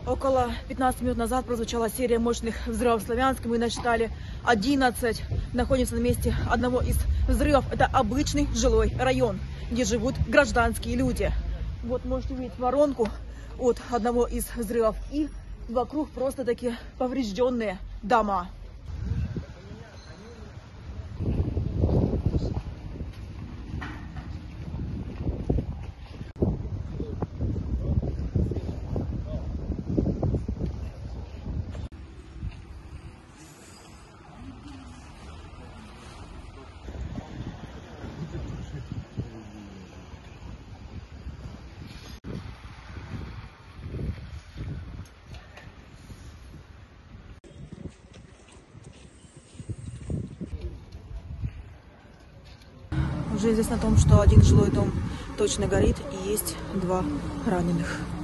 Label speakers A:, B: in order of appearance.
A: Около 15 минут назад прозвучала серия мощных взрывов в Славянске. Мы насчитали 11. Находимся на месте одного из взрывов. Это обычный жилой район, где живут гражданские люди. Вот можете увидеть воронку от одного из взрывов. И вокруг просто такие поврежденные дома. Уже известно о том, что один жилой дом точно горит и есть 2 раненых.